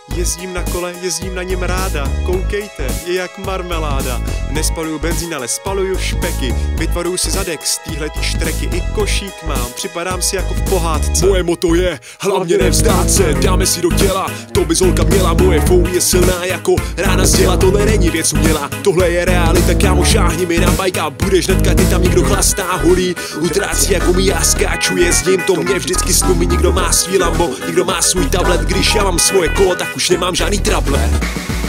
Jezdím na kole, jezdím na něm ráda, koukejte, je jak marmeláda. Nespaluju benzín, ale spaluju špeky, vytvaruju si zadek z téhletý štreky, i košík mám, připadám si jako v pohádce. Moje moto je, hlavně nevzdát se, dáme si do těla, to by zolka měla, moje fou je silná jako rána z děla, tohle není věc uměla, tohle je realita, kámo, šáhni mi na bajk a budeš hnedka, ty tam někdo chlastá, holí, utrácí jako mi, já skáču, jezdím, to mě vždycky snumí, někdo má svý Lambo, někdo má svůj tablet, když já mám svoje kolo, tak už nemám žádný trable.